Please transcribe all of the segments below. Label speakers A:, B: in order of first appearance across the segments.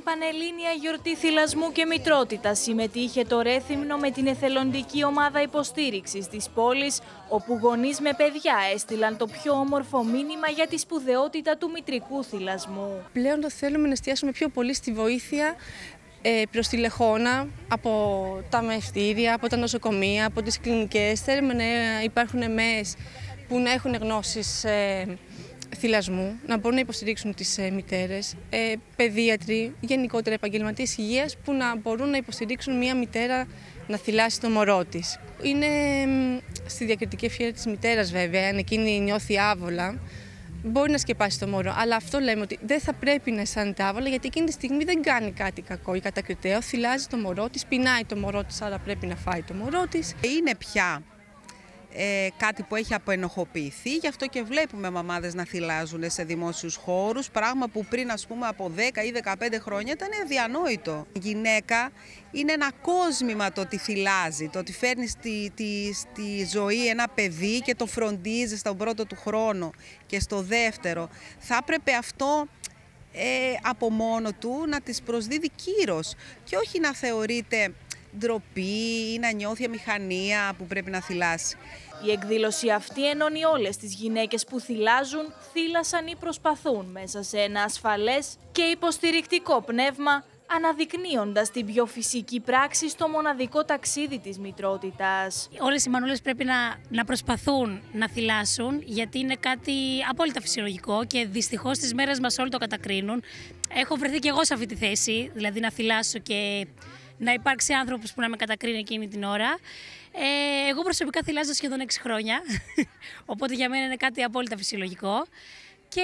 A: Πανελλήνια γιορτή θυλασμού και μητρότητας συμμετείχε το Ρέθυμνο με την εθελοντική ομάδα υποστήριξης της πόλης, όπου γονείς με παιδιά έστειλαν το πιο όμορφο μήνυμα για τη σπουδαιότητα του μητρικού θυλασμού.
B: Πλέον το θέλουμε να εστιάσουμε πιο πολύ στη βοήθεια προς τη Λεχώνα, από τα μευτήρια, από τα νοσοκομεία, από τις κλινικές. Θέλουμε να υπάρχουν ΜΕΕΣ που να έχουν γνώσεις θυλασμού, να μπορούν να υποστηρίξουν τις μητέρες, παιδίατροι, γενικότερα επαγγελματίες υγείας που να μπορούν να υποστηρίξουν μια μητέρα να θυλάσει το μωρό της. Είναι στη διακριτική ευχέρεια της μητέρας βέβαια, αν εκείνη νιώθει άβολα, μπορεί να σκεπάσει το μωρό, αλλά αυτό λέμε ότι δεν θα πρέπει να αισθάνεται άβολα, γιατί εκείνη τη στιγμή δεν κάνει κάτι κακό ή κατακριτέο, θυλάζει το μωρό της, πεινάει το μωρό της, άρα πρέπει να φάει το μωρό της.
C: Είναι πια κάτι που έχει αποενοχοποιηθεί, γι' αυτό και βλέπουμε μαμάδες να θυλάζουν σε δημόσιους χώρους, πράγμα που πριν από 10 ή 15 χρόνια ήταν αδιανόητο. Η γυναίκα είναι ένα κόσμημα το ότι θυλάζει, το ότι φέρνει στη ζωή ένα παιδί και το φροντίζει στον πρώτο του χρόνο και στο δεύτερο. Θα έπρεπε αυτό από μόνο του να της προσδίδει κύρος και όχι να θεωρείται ντροπή ή να νιώθει αμηχανία που πρέπει να θυλάσει.
A: Η εκδήλωση αυτή ενώνει όλες τις γυναίκες που θυλάζουν, θύλασαν ή προσπαθούν μέσα σε ένα ασφαλές και υποστηρικτικό πνεύμα, αναδεικνύοντας την πιο φυσική πράξη στο μοναδικό ταξίδι της μητρότητας.
D: Όλες οι μανούλες πρέπει να προσπαθούν να θυλάσουν, γιατί είναι κάτι απόλυτα φυσιολογικό και δυστυχώς στις μέρες μας όλοι το κατακρίνουν. Έχω βρεθεί και εγώ σε αυτή τη θέση, δηλαδή να θυλάσω και να υπάρξει άνθρωπος που να με κατακρίνει εκείνη την ώρα. Εγώ προσωπικά θυλάζω σχεδόν 6 χρόνια, οπότε για μένα είναι κάτι απόλυτα φυσιολογικό. Και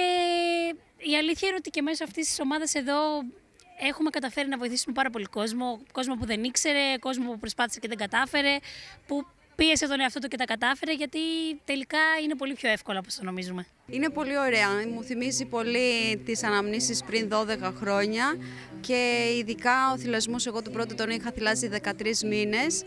D: η αλήθεια είναι ότι και μέσω αυτής της ομάδας εδώ έχουμε καταφέρει να βοηθήσουμε πάρα πολύ κόσμο που δεν ήξερε, κόσμο που προσπάθησε και δεν κατάφερε, που πίεσε τον εαυτό του και τα κατάφερε, γιατί τελικά είναι πολύ πιο εύκολα από όσο νομίζουμε.
E: Είναι πολύ ωραία. Μου θυμίζει πολύ τις αναμνήσεις πριν 12 χρόνια και ειδικά ο θυλασμός, εγώ το πρώτο τον είχα θυλάσει 13 μήνες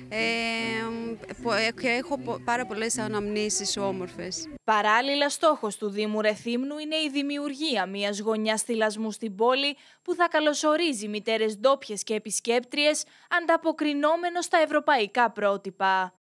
E: και έχω πάρα πολλές αναμνήσεις όμορφες.
A: Παράλληλα, στόχος του Δήμου Ρεθύμνου είναι η δημιουργία μιας γωνιάς θυλασμού στην πόλη που θα καλωσορίζει μητέρες ντόπιες και επισκέπτριες, ανταποκρινόμενος στα ευρωπαϊκά πρότυπα.